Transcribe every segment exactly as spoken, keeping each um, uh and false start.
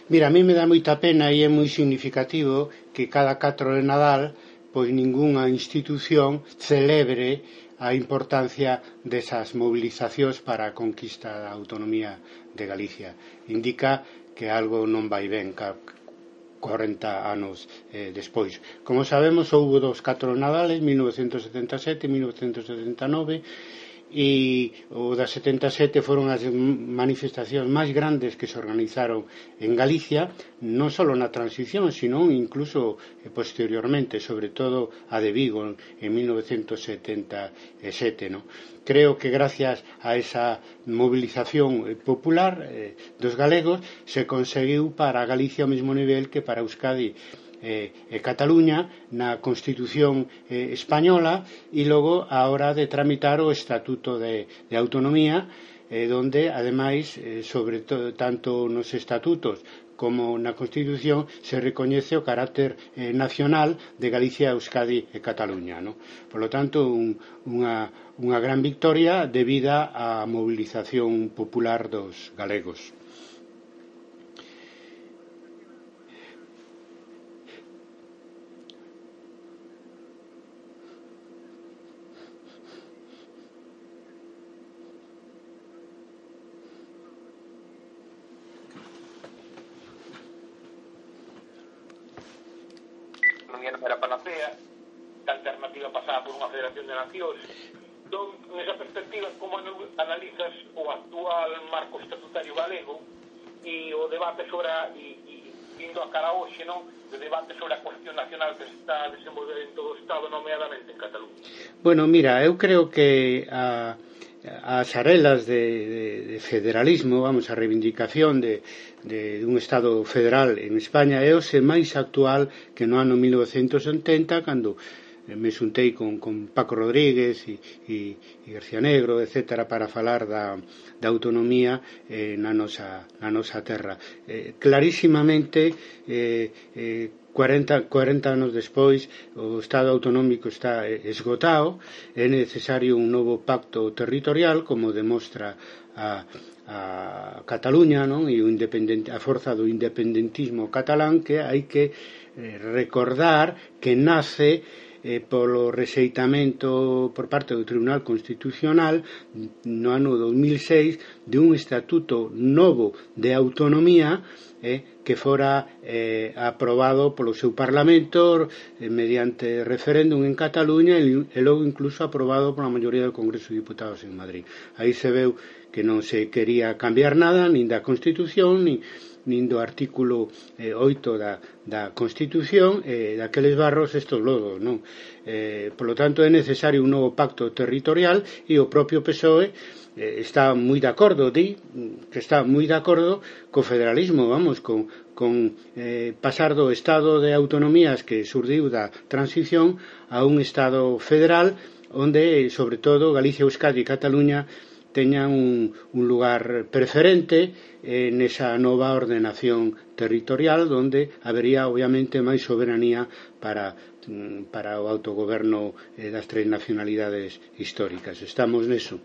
Mira, a mí me dá moita pena e é moi significativo que cada catro de Nadal pois ningunha institución celebre a importancia desas movilizacións para a conquista da autonomía de Galicia. Indica que algo non vai ben corenta anos eh, despois. Como sabemos, houbo dos catro Nadales, mil novecentos setenta e sete e mil novecentos setenta e nove, e o da setenta e sete foron as manifestacións máis grandes que se organizaron en Galicia, non só na transición, sino incluso posteriormente, sobre todo a de Vigo en mil novecentos setenta e sete, ¿no? Creo que gracias a esa movilización popular eh, dos galegos se conseguiu para Galicia o mesmo nivel que para Euskadi e eh, Cataluña na Constitución eh, española, e logo a hora de tramitar o Estatuto de, de Autonomía, eh, donde ademais eh, sobre todo tanto nos estatutos como na Constitución se recoñece o carácter eh, nacional de Galicia, Euskadi e Cataluña, ¿no? Por lo tanto, un, unha, unha gran victoria debida á movilización popular dos galegos. Non era panacea, que a alternativa pasaba por unha federación de nacións. Entón, nesa perspectiva, como analizas o actual marco estatutario galego e o debate sobre, a, e, e indo a cara hoxe, non? O debate sobre a cuestión nacional que se está a desenvolver en todo o Estado, nomeadamente en Cataluña? Bueno, mira, eu creo que a as arelas de, de, de federalismo, vamos, a reivindicación de, de, de un Estado federal en España é o se máis actual que no ano mil novecentos oitenta, cando me xuntei con, con Paco Rodríguez e, e, e García Negro, etcétera, para falar da, da autonomía eh, na, nosa, na nosa terra. Eh, clarísimamente, eh, eh, cuarenta anos despois, o Estado autonómico está esgotado, é necesario un novo pacto territorial, como demostra a, a Cataluña, non? E o a forza do independentismo catalán, que hai que eh, recordar que nace eh, polo rexeitamento por parte do Tribunal Constitucional no ano dos mil seis de un estatuto novo de autonomía eh, que fora eh, aprobado polo seu Parlamento eh, mediante referéndum en Cataluña e, e logo incluso aprobado pola maioría do Congreso de Diputados en Madrid. Aí se veu que non se quería cambiar nada, nin da Constitución, nin, nin do artículo eh, oito da, da Constitución, eh, daqueles barros estos lodos, non? Eh, por lo tanto, é necesario un novo pacto territorial e o propio P S O E eh, está moi de acordo, di que está moi de acordo co federalismo, vamos, con, con eh, pasar do estado de autonomías que surdiu da transición a un estado federal onde, sobre todo, Galicia, Euskadi e Cataluña teñan un, un lugar preferente eh, nesa nova ordenación territorial donde habería, obviamente, máis soberanía para, para o autogoberno eh, das tres nacionalidades históricas. Estamos neso.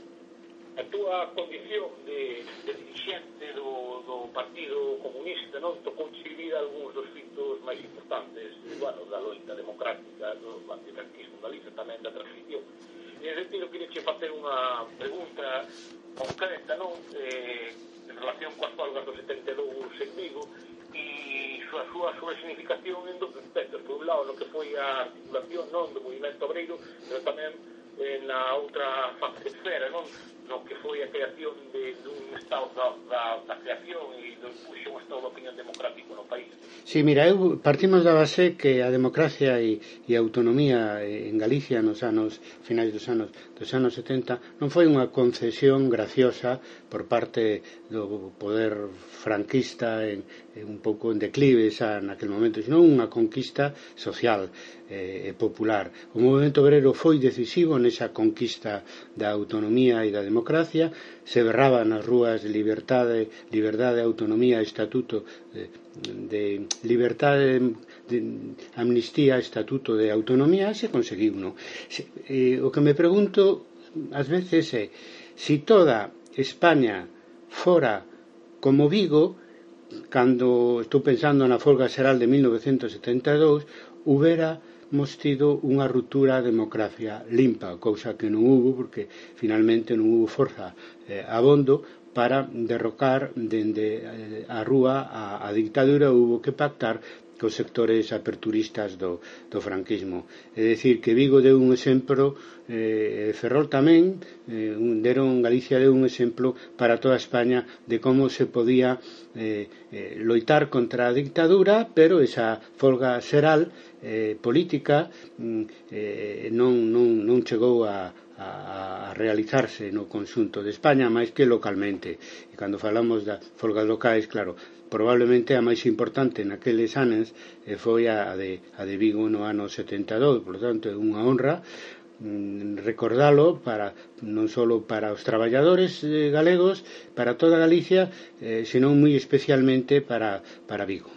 A túa condición de, de dirigente do, do Partido Comunista, non? Tocou vivir algúns dos fitos máis importantes, bueno, da loita democrática, do antifranquismo en Galicia, tamén da transición. E en sentido, queria che facer unha pregunta concreta, non? Eh, en relación coas folgas do setenta e dous en Vigo e a súa, súa significación en dos aspectos. Por un lado, no que foi a articulación, non, do movimento obreiro, pero tamén eh, na outra esfera, non? No que foi a creación de, de un estado da, da, da creación e do puxo un estado de opinión democrático no país. Sí, mira, eu partimos da base que a democracia e, e a autonomía en Galicia nos anos finais dos anos dos anos setenta non foi unha concesión graciosa por parte do poder franquista en, en un pouco en declive xa naquele momento, senón unha conquista social e eh, popular. O movimento obrero foi decisivo nesa conquista da autonomía e da democracia, se berraba nas rúas de liberdade, liberdade, autonomía, estatuto de, de liberdade, de amnistía, estatuto de autonomía, se conseguiu, non? Se, eh, o que me pregunto ás veces é, si toda España fora como Vigo, cando estou pensando na folga xeral de mil novecentos setenta e dous, huberamos tido unha ruptura a democracia limpa, cousa que non hubo porque finalmente non hubo forza eh, abondo para derrocar dende a rúa a, a dictadura. Hubo que pactar cos sectores aperturistas do, do franquismo. É dicir, que Vigo deu un exemplo, eh, Ferrol tamén, eh, deron, Galicia deu un exemplo para toda España de como se podía eh, eh, loitar contra a dictadura, pero esa folga xeral eh, política eh, non, non, non chegou a a realizarse no conxunto de España máis que localmente. E cando falamos das folgas locais, claro, probablemente a máis importante naqueles anos eh, foi a de, a de Vigo no ano setenta e dous, por lo tanto é unha honra mm, recordalo para non só para os traballadores eh, galegos, para toda Galicia, eh, senón moi especialmente para, para Vigo.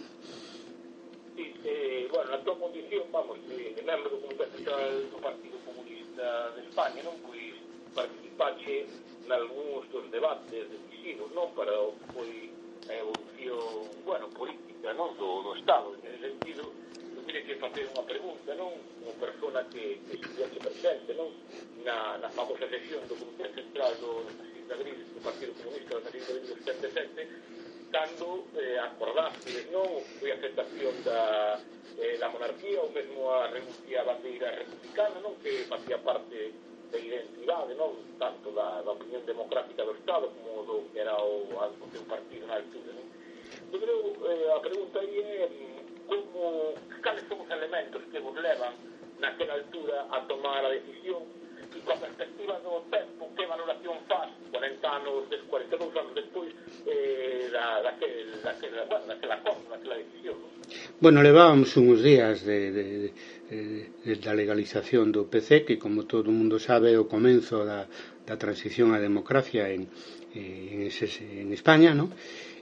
Sí, eh, bueno, na tua condición, vamos, de, de membro do Comité Central do Partido Comunista de España, non? Pois participache nalgúns dos debates decisivos, non? Para o que foi a evolución, bueno, política, non? Do, do Estado. En ese sentido, eu queria que facer unha pregunta, non? Como persona que, que estudiaxe presente, non? Na, na famosa sesión do Comité Central do Nacional de Abril do Partido Comunista do Nacional de Abril do setenta e sete, cando eh, acordaste, non? Foi a aceptación da, eh, da monarquía, ou mesmo a renuncia á bandeira republicana, non? Que facía parte da identidade, non? Tanto da, da opinión democrática do Estado como do que era o, o seu partido na altura, non? Eu creo, eh, a pregunta aí é como, cales son os elementos que vos levan naquela altura a tomar a decisión e coa perspectiva do tempo, que valoración faz cuarenta anos, cuarenta e dous anos despois eh, da, daquel, daquel, bueno, daquela cosa, daquela decisión, non? Bueno, levábamos uns días de, de, de, de, da legalización do P C, que como todo o mundo sabe é o comenzo da, da transición á democracia en, en, en España, ¿no?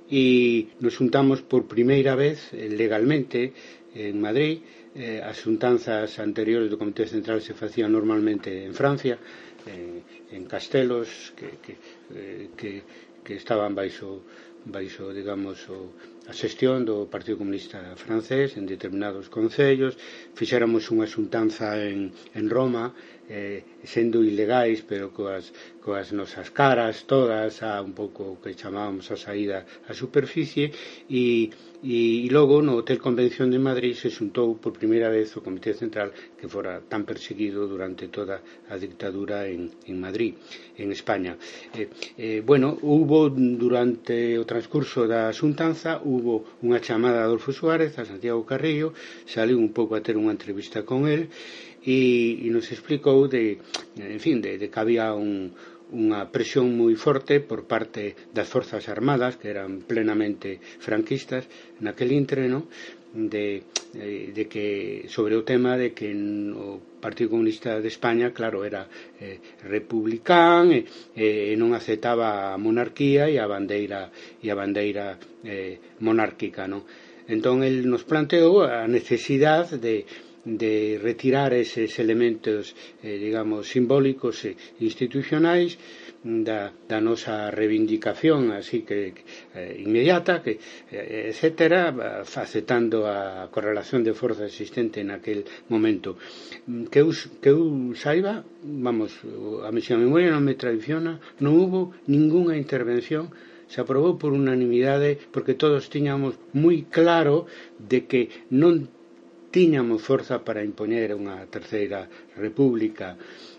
E nos juntamos por primeira vez legalmente en Madrid. Eh, as xuntanzas anteriores do Comité Central se facían normalmente en Francia, eh, en castelos que, que, eh, que, que estaban baixo, baixo digamos, o, a xestión do Partido Comunista francés en determinados concellos. Fixéramos unha xuntanza en, en Roma, eh, sendo ilegais, pero coas, coas nosas caras todas a un pouco que chamábamos a saída á superficie, e E, e logo no Hotel Convención de Madrid se xuntou por primeira vez o Comité Central que fora tan perseguido durante toda a dictadura en, en Madrid, en España. Eh, eh, bueno, hubo durante o transcurso da xuntanza hubo unha chamada a Adolfo Suárez, a Santiago Carrillo, saliu un pouco a ter unha entrevista con él e, e nos explicou de, en fin, de, de que había un unha presión moi forte por parte das Forzas Armadas, que eran plenamente franquistas naquel intreno, de, de, de que sobre o tema de que o Partido Comunista de España, claro, era eh, republicán e, e non aceptaba a monarquía e a bandeira e a bandeira eh, monárquica, non? Entón el nos planteou a necesidade de de retirar eses elementos, eh, digamos, simbólicos e institucionais da, da nosa reivindicación así que eh, inmediata, que, eh, etcétera, aceptando a correlación de forza existente naquel momento. Que eu, que eu saiba, vamos, a misión memoria non me traiciona, non hubo ningunha intervención, se aprobou por unanimidade porque todos tiñamos moi claro de que non tiñamos forza para impoñer unha terceira república,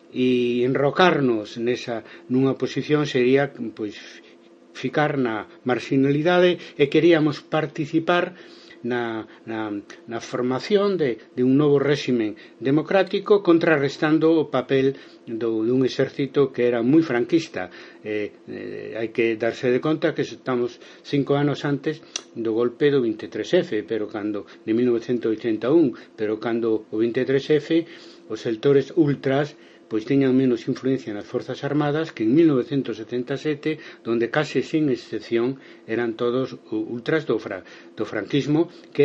e enrocarnos nesa nunha posición sería pois ficar na marginalidade, e queríamos participar na, na, na formación de, de un novo réximen democrático, contrarrestando o papel do, dun exército que era moi franquista. Eh, eh, hai que darse de conta que estamos cinco anos antes do golpe do vinte e tres efe, pero cando de mil novecentos oitenta e un, pero cando o vinte e tres efe os sectores ultras pois tiñan menos influencia nas Forzas Armadas que en mil novecentos setenta e sete, donde case sin excepción eran todos ultras do, fra, do franquismo, que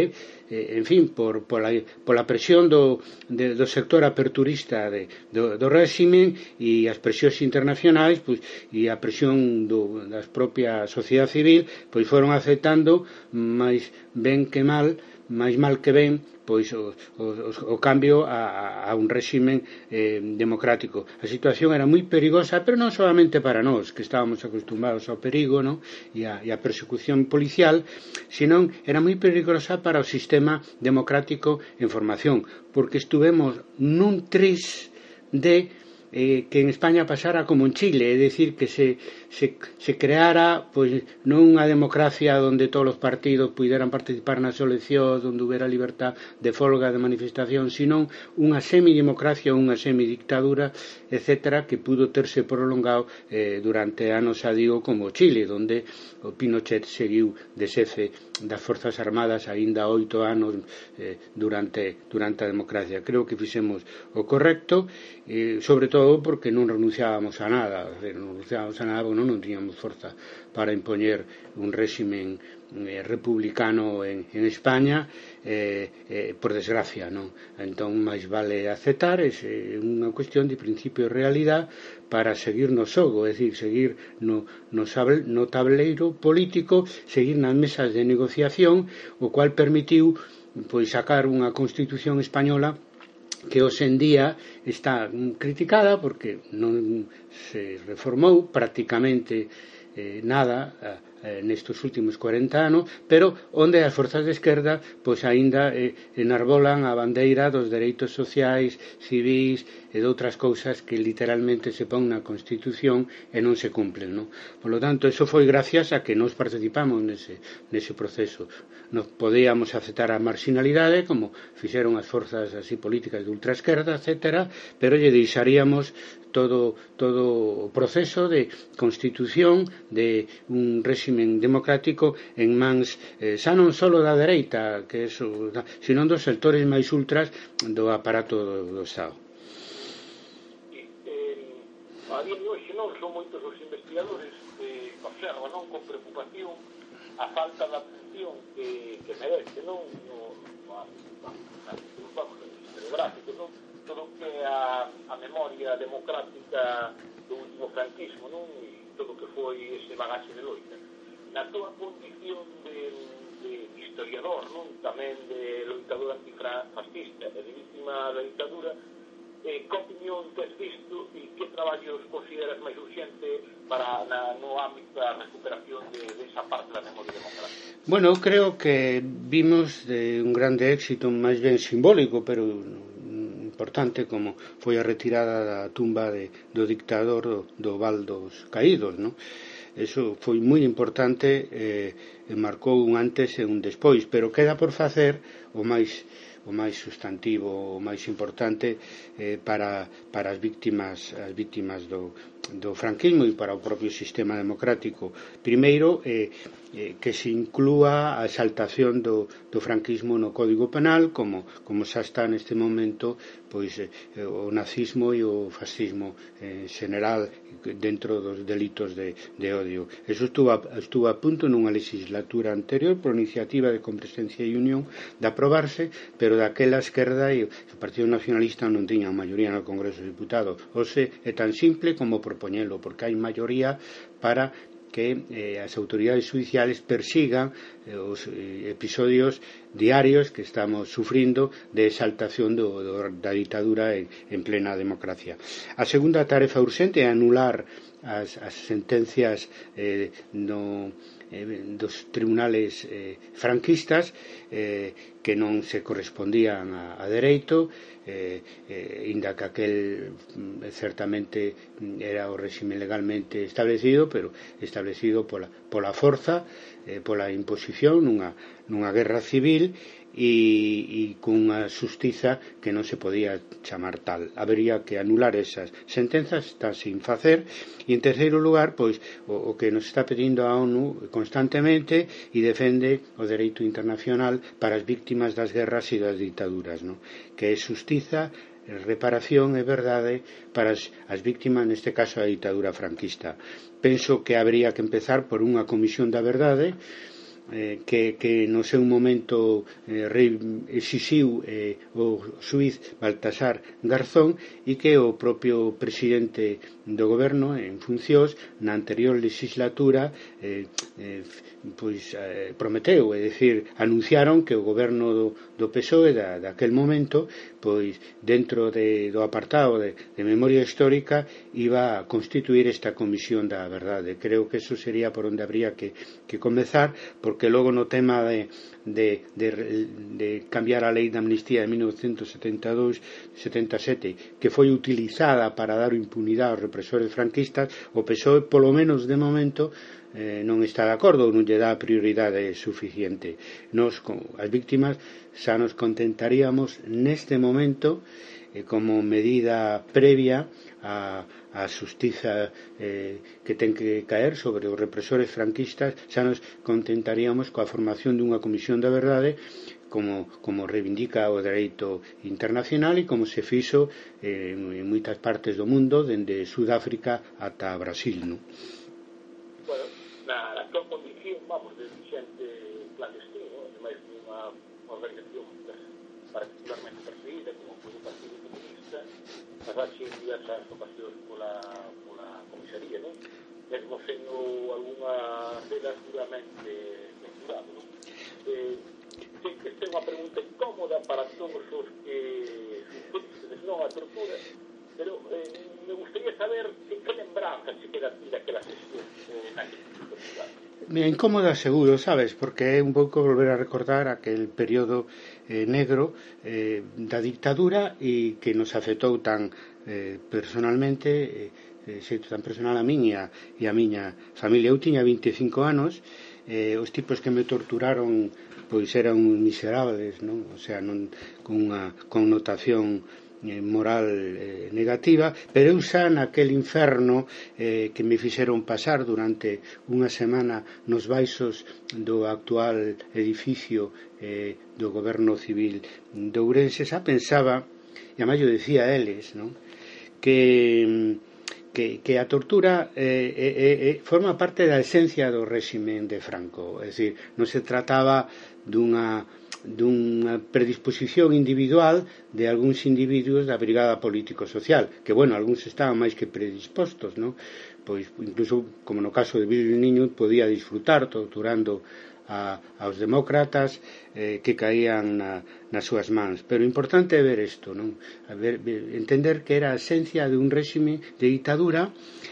en fin, por, por, la, por la presión do, de, do sector aperturista de, do, do réximen e as presións internacionais, pois, e a presión do, das propia sociedade civil, pois foron aceptando máis ben que mal, máis mal que ben, pois o, o, o cambio a, a un réximen eh, democrático. A situación era moi perigosa, pero non solamente para nós, que estábamos acostumbrados ao perigo, ¿no? e, a, e a persecución policial, senón era moi perigosa para o sistema democrático en formación, porque estuvemos nun tris de eh, que en España pasara como en Chile, é dicir, que se, se, se creara pois, non unha democracia onde todos os partidos puderan participar nas eleccións, onde houbera libertad de folga, de manifestación, senón unha semidemocracia, unha semidictadura, etcétera, que pudo terse prolongado eh, durante anos, a digo, como Chile, onde o Pinochet seguiu de xefe das Forzas Armadas aínda oito anos eh, durante, durante a democracia. Creo que fixemos o correcto, eh, sobre todo porque non renunciábamos a nada, non renunciábamos a nada porque non, non tiñamos forza para impoñer un réximen eh, republicano en, en España, eh, eh, por desgracia, non? Entón, máis vale aceptar, é unha cuestión de principio e realidade para seguir no xogo, é dicir, seguir no, no, sable, no tableiro político, seguir nas mesas de negociación, o cual permitiu pois sacar unha Constitución española que hoxe en día está criticada porque non se reformou prácticamente eh, nada eh, nestes últimos cuarenta anos, pero onde as forzas de esquerda pois aínda eh, enarbolan a bandeira dos dereitos sociais, civis e de outras cousas que literalmente se pon na Constitución e non se cumplen, non? Por lo tanto, eso foi gracias a que nos participamos nese, nese proceso. Nos podíamos aceptar a marginalidade, como fixeron as forzas así políticas de ultraesquerda, etcétera, pero lle deixaríamos todo, todo o proceso de constitución de un réximen democrático en mans eh, xa non só da dereita, que eso, sino dos sectores máis ultras do aparato do, do Estado. A día de hoxe non son moitos os investigadores que observan non con preocupación a falta de atención que, que merece non no, no, no, no, vamos, no historiográfico, non? Todo que a, a memoria democrática do último franquismo, non? E todo que foi ese bagaxe de loita. Na túa condición de, de historiador, non? Tamén de loitador antifascista e de víctima da dictadura, Eh, que opinión tes visto e que traballos consideras máis urxente para na, no ámbito da recuperación de, de esa parte da memoria democrática? Bueno, creo que vimos de un grande éxito máis ben simbólico, pero importante, como foi a retirada da tumba de, do dictador do, do Val dos Caídos, non? Eso foi moi importante, eh, e marcou un antes e un despois, pero queda por facer o máis o máis sustantivo, o máis importante eh, para, para as víctimas, as víctimas do, do franquismo e para o propio sistema democrático. Primeiro, eh, eh, que se inclúa a exaltación do, do franquismo no Código Penal, como, como xa está neste momento pois eh, o nazismo e o fascismo en general dentro dos delitos de, de odio. Eso estuvo a, estuvo a punto nunha legislatura anterior por iniciativa de Compresencia e Unión de aprobarse, pero daquela esquerda e o Partido Nacionalista non tiñan maioría no Congreso de Diputados. Hoxe é tan simple como propoñelo, porque hai maioría para que eh, as autoridades judiciales persigan eh, os eh, episodios diarios que estamos sufrindo de exaltación do, do, da ditadura en, en plena democracia. A segunda tarefa urxente é anular as, as sentencias eh, no, eh, dos tribunales eh, franquistas eh, que non se correspondían a, a dereito, eh, eh, inda que aquel eh, certamente era o réxime legalmente establecido, pero establecido pola, pola forza, eh, pola imposición nunha, nunha guerra civil e, e cunha xustiza que non se podía chamar tal. Habería que anular esas sentenzas, está sin facer. E en terceiro lugar, pois o, o que nos está pedindo a ONU constantemente e defende o dereito internacional para as víctimas das guerras e das dictaduras, non? Que é xustiza, reparación e verdade para as, as víctimas, neste caso a ditadura franquista. Penso que habría que empezar por unha comisión da verdade eh, que, que no seu momento eh, exixiu eh, o xuiz Baltasar Garzón e que o propio presidente do goberno en funcións na anterior legislatura eh, eh, pois eh, prometeu, é dicir, anunciaron que o goberno do, do P S O E da, daquel momento, pois dentro de, do apartado de, de memoria histórica iba a constituir esta comisión da verdade. Creo que eso sería por onde habría que, que comezar, porque logo no tema de, de, de, de cambiar a lei de amnistía de mil novecientos setenta e dous setenta e sete, que foi utilizada para dar impunidade aos represores franquistas, o P S O E, polo menos de momento, eh, non está de acordo, non lle dá prioridade suficiente. Nos, as víctimas, xa nos contentaríamos neste momento eh, como medida previa a, a xustiza eh, que ten que caer sobre os represores franquistas, xa nos contentaríamos coa formación dunha comisión da verdade como, como reivindica o dereito internacional e como se fixo eh, en moitas partes do mundo, dende Sudáfrica ata Brasil, non? Bueno, na, na tua condición, vamos, de dirigente clandestino, ademais dunha organización particularmente perseguida, como foi o Partido Comunista, pasaxe en diversas ocasións pola, pola comisaría, non? Mesmo sendo algunha delas duramente censurado, non? Eh, sei que este é unha pregunta incómoda para todos os que sufristen non a tortura, pero eh, me gustaría saber que, que lembranzas se queda daquela sesión eh, naquele tortura. Me incómoda seguro, sabes, porque é un pouco volver a recordar aquel período eh, negro eh, da dictadura e que nos afectou tan eh, personalmente, eh, xeito tan personal a min e a, e a miña familia. Eu tiña vinte e cinco anos, eh, os tipos que me torturaron pois eran miserables, non? O sea, non, con unha connotación eh, moral eh, negativa, pero eu xa naquel inferno eh, que me fixeron pasar durante unha semana nos baixos do actual edificio eh, do goberno civil de Ourense, xa pensaba, e a máis yo decía a eles, non? que Que, que a tortura eh, eh, eh, forma parte da esencia do réximen de Franco, é dicir, non se trataba dunha, dunha predisposición individual de algúns individuos da brigada político-social, que, bueno, algúns estaban máis que predispostos, non? Pois, incluso, como no caso de Billy Niño, podía disfrutar torturando a, aos demócratas eh, que caían na, nas súas mans. Pero importante é ver isto, non? A ver, entender que era a esencia de un réxime de ditadura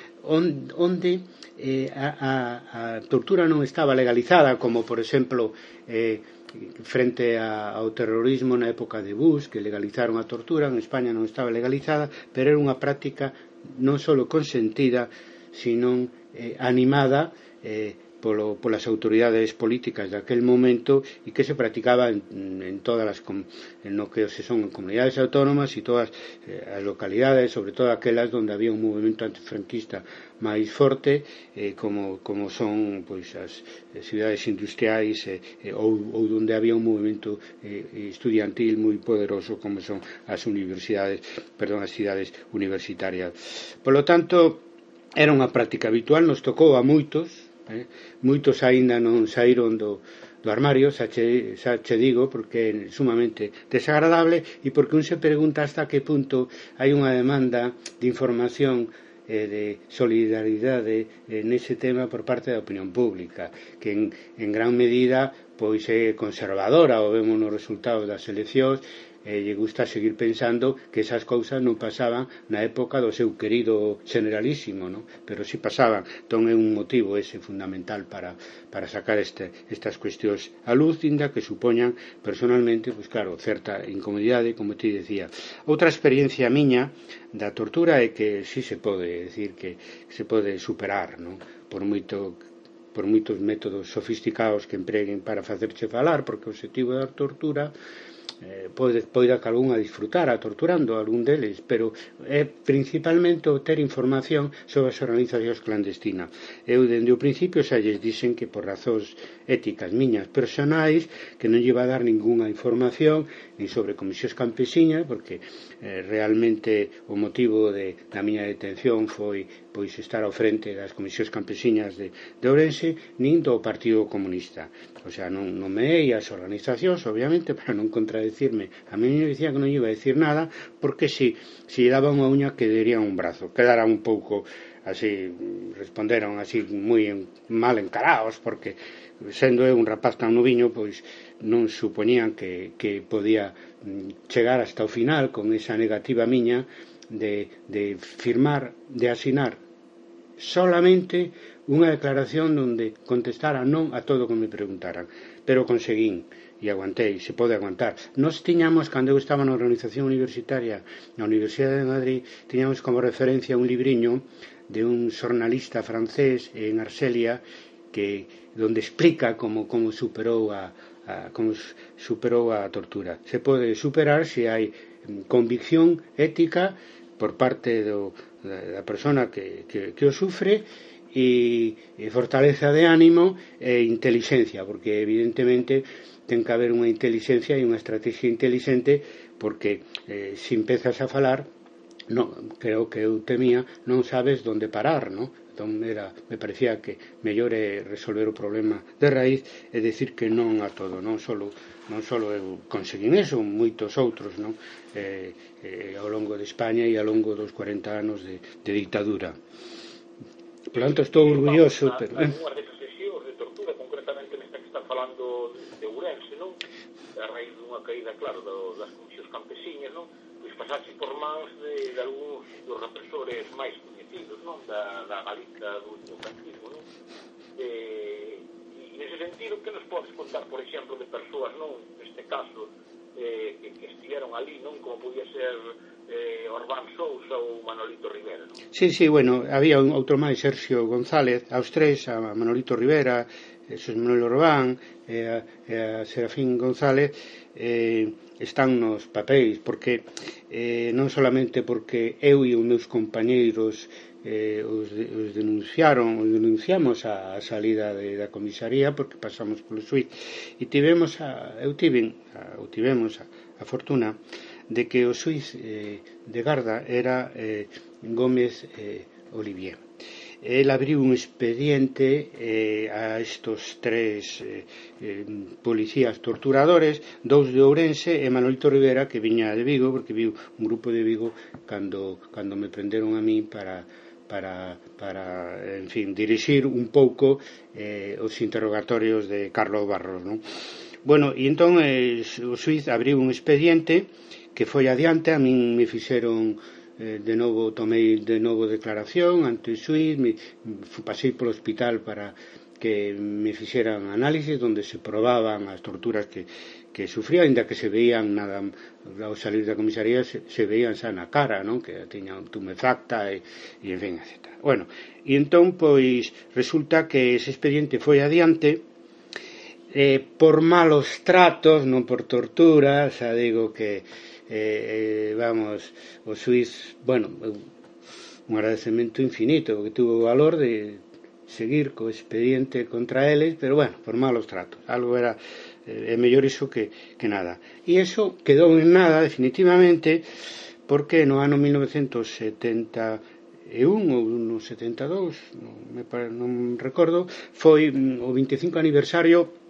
on, onde eh, a, a, a tortura non estaba legalizada, como por exemplo eh, frente a, ao terrorismo na época de Bush, que legalizaron a tortura. En España non estaba legalizada, pero era unha práctica non só consentida, sino eh, animada eh, Polo, polas autoridades políticas daquel momento e que se practicaba en, en todas as en no que se son comunidades autónomas e todas eh, as localidades, sobre todo aquelas onde había un movimento antifranquista máis forte, eh, como, como son pois as eh, cidades industriais eh, eh, ou, ou onde había un movimento eh, estudiantil moi poderoso, como son as universidades, perdón, as cidades universitarias. Por lo tanto, era unha práctica habitual, nos tocou a moitos. Eh? Moitos aínda non saíron do, do armario, xa che, xa che digo, porque é sumamente desagradable e porque un se pregunta hasta que punto hai unha demanda de información eh, de solidaridade eh, nese tema por parte da opinión pública, que en, en gran medida pois é conservadora, o vemos nos resultados das eleccións, e lle gusta seguir pensando que esas cousas non pasaban na época do seu querido generalísimo, non? Pero si pasaban. Entón é un motivo ese fundamental para, para sacar este, estas cuestións a luz, inda que supoñan personalmente, pois claro, certa incomodidade, como ti decía. Outra experiencia miña da tortura é que si se pode decir que se pode superar, non? Por moito por moitos métodos sofisticados que empreguen para facerche falar, porque o objetivo da tortura Eh, pode, pode que algún a disfrutar a torturando algún deles, pero é principalmente o ter información sobre as organizacións clandestinas. Eu dende o principio xa lles dixen que por razóns éticas miñas personais que non lle iba a dar ningunha información nin sobre comisións campesiñas, porque eh, realmente o motivo de, da miña detención foi pois estar ao frente das comisións campesiñas de, de Ourense, nin do Partido Comunista. O sea, non nomeei as organizacións, obviamente, para non contradecirme. A mí me dicía que non iba a decir nada, porque si, si daba unha uña que daría un brazo. Quedara un pouco así, responderon así moi mal encarados, porque sendo eu un rapaz tan noviño, pois non supoñían que, que podía chegar hasta o final con esa negativa miña de, de firmar, de asinar solamente unha declaración onde contestara non a todo o que me preguntaran, pero conseguín e aguantei, se pode aguantar. Nos tiñamos, cando eu estaba na organización universitaria na Universidade de Madrid, tiñamos como referencia un libriño de un xornalista francés en Arxelia que donde explica como como superou a, a como superou a tortura. Se pode superar se hai convicción ética por parte do, da, da persona que, que, que o sufre e, e fortaleza de ánimo e inteligencia, porque evidentemente ten que haber unha inteligencia e unha estrategia inteligente, porque eh, se empezas a falar, no, creo que eu temía, non sabes onde parar, non? Entón era, me parecía que mellor é resolver o problema de raíz e decir que non a todo, non solo, non solo eu conseguín eso, moitos outros, non? Eh, eh, ao longo de España e ao longo dos cuarenta anos de, de dictadura. Por tanto, estou orgulloso, pero... Eh? Algúnas desas sesións de tortura, concretamente nesta que está falando de Ourense, non? A raíz dunha caída, claro, do, das comisións campesiñas, non? Pois pasaxe por mans de, de algúns dos represores máis coñecidos, non? Da, da Galiza do franquismo, non? E, e nese sentido, que nos podes contar, por exemplo, de persoas, non? Neste caso, eh, que, que estiveron ali, non? Como podía ser eh, Orbán Sousa ou Manolito Rivera, non? Sí, sí, bueno, había un outro máis, Sergio González, aos tres, a Manolito Rivera, Xosé Manuel Orbán e a, e a Serafín González, eh, están nos papéis, porque eh, non solamente porque eu e os meus compañeiros eh, os, os denunciaron, os denunciamos a, a salida de, da comisaría, porque pasamos polo suíz, e tivemos a, eu tiven, a, ou tivemos a, a fortuna de que o suíz eh, de garda era eh, Gómez eh, Olivier. El abriu un expediente eh, a estos tres eh, eh, policías torturadores, dous de Ourense e Manolito Rivera, que viña de Vigo, porque viu un grupo de Vigo cando, cando me prenderon a mí para, para, para en fin, dirixir un pouco eh, os interrogatorios de Carlos Barros, non? Bueno, e entón eh, o suíz abriu un expediente que foi adiante, a min me fixeron... Eh, de novo tomei de novo declaración ante o xuíz, me, pasei polo hospital para que me fixeran análisis onde se probaban as torturas que, que sufría, ainda que se veían nada ao salir da comisaría se, se veían xa na cara, non? Que tiña un tumefacta e, e en fin, etcétera. Bueno, e entón pois resulta que ese expediente foi adiante eh, por malos tratos, non por tortura, xa digo que Eh, eh, vamos, o suíz, bueno, un agradecemento infinito, que tuvo o valor de seguir co expediente contra eles, pero bueno, por malos tratos, algo era é eh, mellor iso que, que nada, e iso quedou en nada definitivamente, porque no ano mil novecentos setenta e un ou no setenta e dous, non, me pare, non recordo, foi o veinticinco aniversario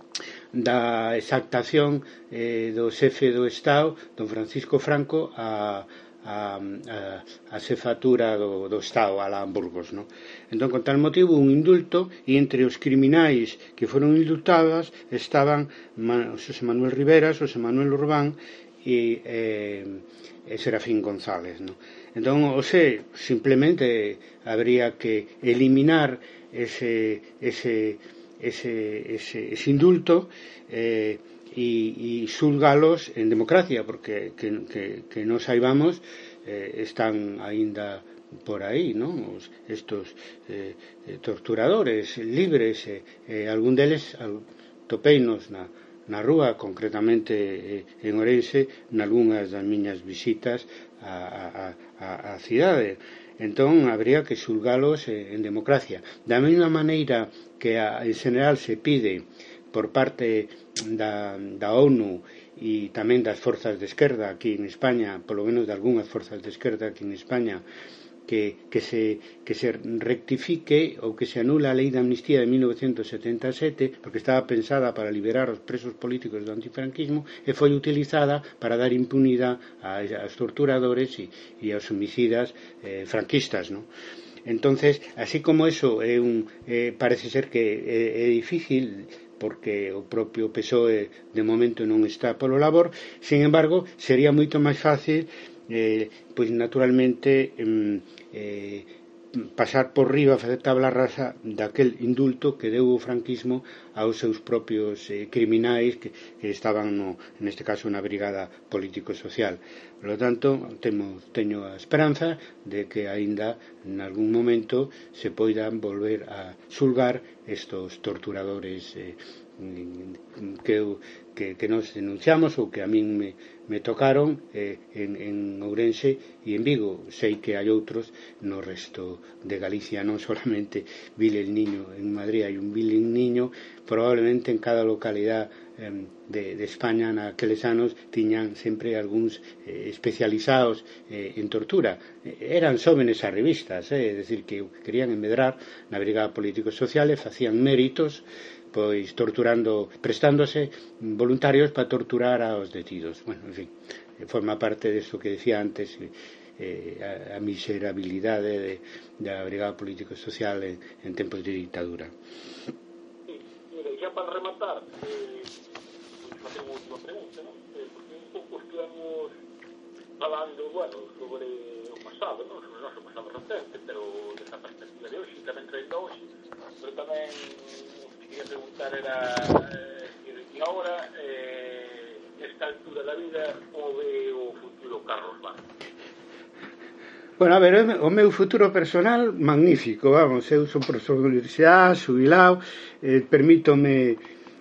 da exaltación eh, do xefe do Estado, don Francisco Franco, a, a, a, a xefatura do, do Estado, a Burgos, non? Entón, con tal motivo, un indulto, e entre os criminais que foron indultados estaban Xosé Manuel Rivera, Xosé Manuel Orbán e, eh, e Serafín González, non? Entón, o sé, simplemente habría que eliminar ese... ese Ese, ese, ese indulto eh, y, y xulgalos en democracia, porque que, que, que non saibamos eh, están aínda por aí, non? Os, estos eh, torturadores libres, eh, eh, algún deles topeinos na, na rúa, concretamente eh, en Ourense, nalgunhas das miñas visitas a, a, a, a cidade. Entón, habría que xulgalos en democracia. Da mesma maneira que a, en general se pide por parte da, da ONU e tamén das forzas de esquerda aquí en España, polo menos de algunhas forzas de esquerda aquí en España, que, que, se, que se rectifique ou que se anula a lei de amnistía de mil novecientos setenta e sete, porque estaba pensada para liberar os presos políticos do antifranquismo e foi utilizada para dar impunidade aos torturadores e, e aos homicidas eh, franquistas, ¿no? Entonces, así como eso é un, eh, parece ser que é, é difícil, porque o propio P S O E de momento non está polo labor, sin embargo, sería moito máis fácil eh, pois naturalmente eh, pasar por riba, facer tabla rasa daquel indulto que deu o franquismo aos seus propios eh, criminais que, que estaban no, neste caso na brigada político-social. Por lo tanto, temo, teño a esperanza de que aínda en algún momento se poidan volver a xulgar estos torturadores eh, que, que, que nos denunciamos ou que a min me, me tocaron eh, en, en Ourense e en Vigo. Sei que hai outros no resto de Galicia, non solamente Vile el Niño. En Madrid hai un Vile el Niño, probablemente en cada localidade eh, de, de España naqueles anos tiñan sempre algúns eh, especializados eh, en tortura. Eran xóvenes arribistas, eh, é dicir, que querían emedrar na brigada político-social e facían méritos pois torturando, prestándose voluntarios para torturar aos detidos. Bueno, en fin, forma parte desto que decía antes, eh, a, a miserabilidade de, da brigada político-social en, en tempos de dictadura. Sí, mira, xa para rematar, eh, facemos unha pregunta, non? Eh, porque un pouco estivemos falando, bueno, sobre o pasado, non? Sobre o noso pasado recente, pero desa perspectiva de hoxe, tamén traendo hoxe, pero tamén quería preguntar era eh, e agora eh, esta altura da vida como ve o futuro Carlos Vaz? Bueno, a ver, o meu futuro personal magnífico, vamos, eu son profesor de universidade, xubilado, eh, permítome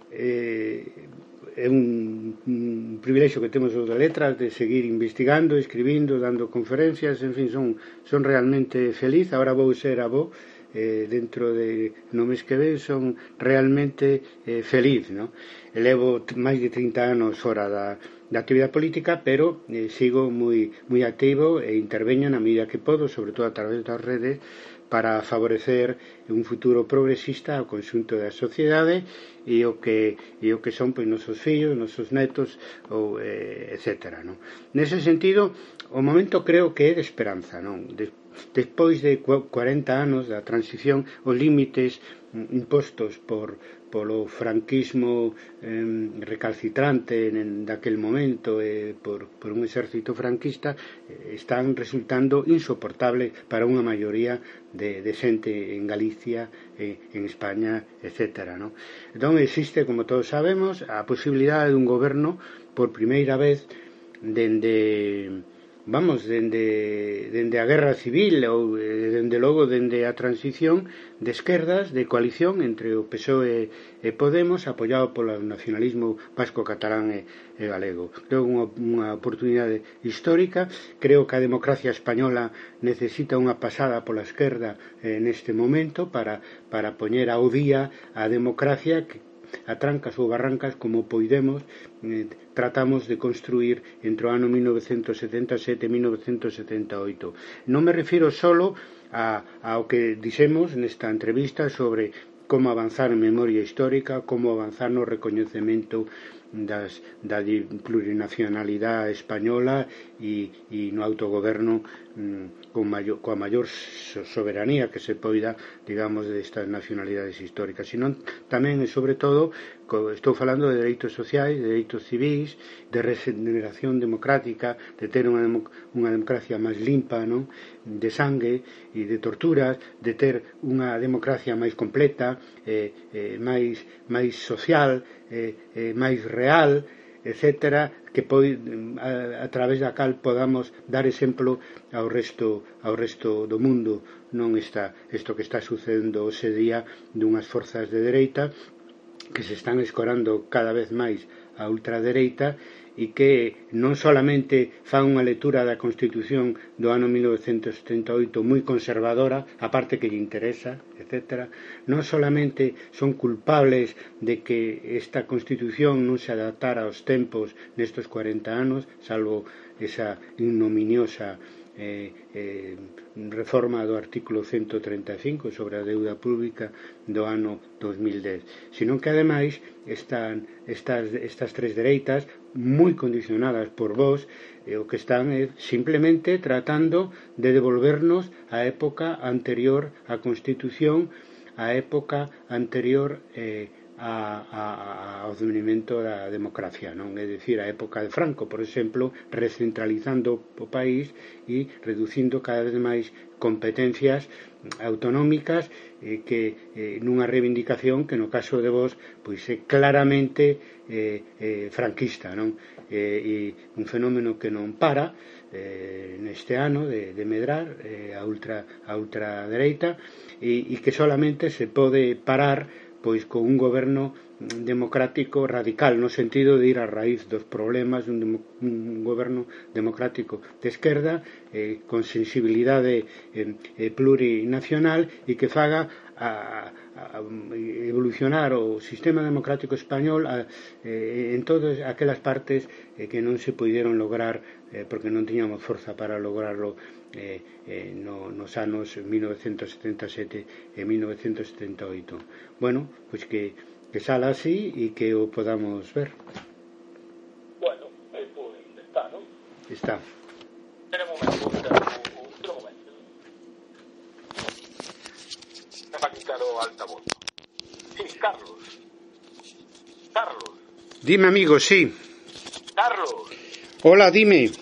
eh, é un, un privilexio que temos os de letras de seguir investigando, escribindo, dando conferencias, en fin, son, son realmente feliz. Agora vou ser avó eh, dentro de no mes que ven, son realmente eh, feliz, ¿no? Levo máis de trinta anos fora da, da actividade política, pero eh, sigo moi, moi activo e interveño na medida que podo, sobre todo a través das redes, para favorecer un futuro progresista ao conxunto da sociedade e o que, e o que son pois, nosos fillos, nosos netos, ou, eh, etcétera, non? Nese sentido, o momento creo que é de esperanza, non? De, despois de cuarenta anos da transición, os límites impostos por polo franquismo eh, recalcitrante en daquel momento e eh, por, por un exército franquista eh, están resultando insoportables para unha maioría de, de xente en Galicia, eh, en España, etcétera, ¿no? Entón existe, como todos sabemos, a posibilidade dun goberno por primeira vez dende vamos, dende, dende a guerra civil ou dende logo dende a transición de esquerdas, de coalición entre o P S O E e Podemos, apoiado polo nacionalismo vasco, catalán e, e galego. Creo unha, unha oportunidade histórica. Creo que a democracia española necesita unha pasada pola esquerda eh, neste momento para, para poñer ao día a democracia que a trancas ou barrancas como poidemos eh, tratamos de construir entre o ano mil novecentos setenta e sete e mil novecentos setenta e oito. Non me refiro solo a, ao que dixemos nesta entrevista sobre como avanzar en memoria histórica, como avanzar no recoñecemento das, da plurinacionalidade española e, e no autogoberno mm, con maior, coa maior soberanía que se poida, digamos, destas nacionalidades históricas, sino tamén e sobre todo estou falando de dereitos sociais, de dereitos civis, de regeneración democrática, de ter unha, democ unha democracia máis limpa, non? De sangue e de torturas, de ter unha democracia máis completa, eh, eh, máis, máis social, eh, eh, máis real, etcétera, que pode, a, a través da cal podamos dar exemplo ao resto, ao resto do mundo. Non está isto que está sucedendo hoxe día dunhas forzas de dereita que se están escorando cada vez máis a ultradereita e que non solamente fan unha lectura da Constitución do ano mil novecentos setenta e oito moi conservadora, a parte que lle interesa, etcétera, non solamente son culpables de que esta Constitución non se adaptara aos tempos nestes cuarenta anos, salvo esa ignominiosa eh, eh, reforma do artículo ciento treinta e cinco sobre a deuda pública do ano dos mil dez, sino que ademais están estas, estas tres dereitas moi condicionadas por vos, e o que están é simplemente tratando de devolvernos a época anterior á Constitución, a época anterior eh, a, a, ao advenimento da democracia, non? É dicir, a época de Franco, por exemplo, recentralizando o país e reducindo cada vez máis competencias autonómicas eh, que eh, nunha reivindicación que no caso de vos pois é claramente eh, eh, franquista, non? Eh, e un fenómeno que non para eh, neste ano de, de medrar eh, a ultra a ultradereita e, e que solamente se pode parar pois con un goberno democrático radical, no sentido de ir a raíz dos problemas, un, demo, un goberno democrático de esquerda, eh, con sensibilidade eh, eh, plurinacional e que faga a, a evolucionar o sistema democrático español a, eh, en todas aquelas partes eh, que non se puderon lograr eh, porque non tiñamos forza para lograrlo eh, eh, no, nos anos mil novecientos setenta e sete e mil novecientos setenta e oito. Bueno, pois que, que sala así e que o podamos ver. Bueno, eh, pois está, non? Está. Espera un momento, espera un momento. Para quitar o altavoz. Sí, Carlos. Carlos. Dime, amigo, sí. Carlos. Hola, dime.